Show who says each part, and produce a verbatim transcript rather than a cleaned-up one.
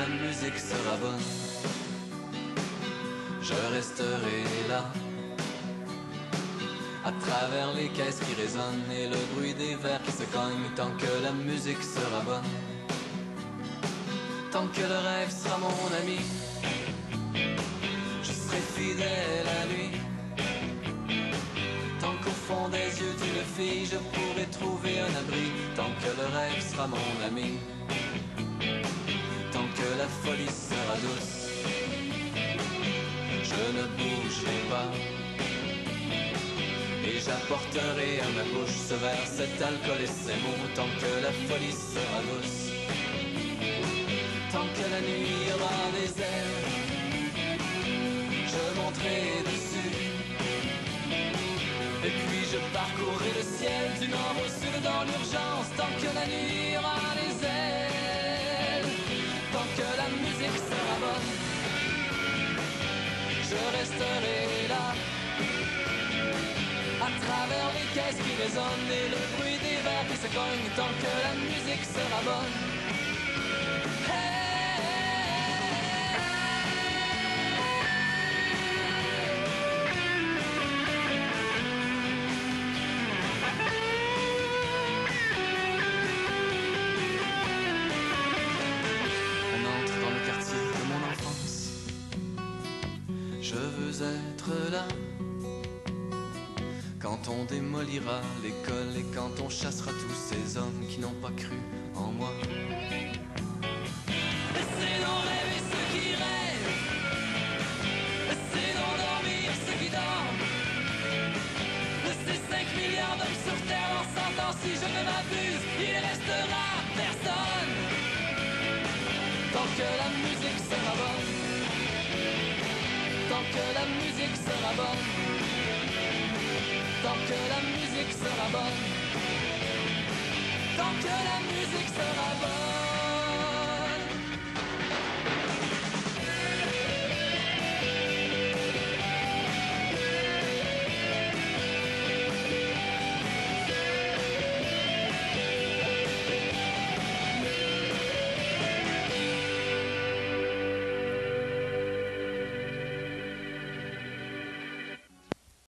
Speaker 1: musique sera bonne, je resterai là, à travers les caisses qui résonnent et le bruit des verres qui se cognent, tant que la musique sera bonne, tant que le rêve sera mon ami, je serai fidèle à lui. Tant qu'au fond des yeux d'une fille je pourrai trouver un abri, tant que le rêve sera mon ami, tant que la folie sera douce, je ne bougerai pas. Et j'apporterai à ma bouche ce verre, cet alcool et ces mots, tant que la folie sera douce, tant que la nuit aura des ailes, je monterai dessus. Et puis je parcourrai le ciel du nord au sud dans l'urgence, tant que la nuit aura les ailes, tant que la musique sera bonne, je resterai là, à travers les caisses qui résonnent et le bruit des verres qui se cognent, tant que la musique sera bonne. Hey! Je veux être là quand on démolira l'école et quand on chassera tous ces hommes qui n'ont pas cru en moi. Laissez donc rêver ceux qui rêvent, laissez donc dormir ceux qui dorment, laissez cinq milliards d'hommes sur terre en s'entendant, si je ne m'abuse, il restera personne, tant que la musique sera bonne, tant que la musique sera bonne, tant que la musique sera bonne, tant que la musique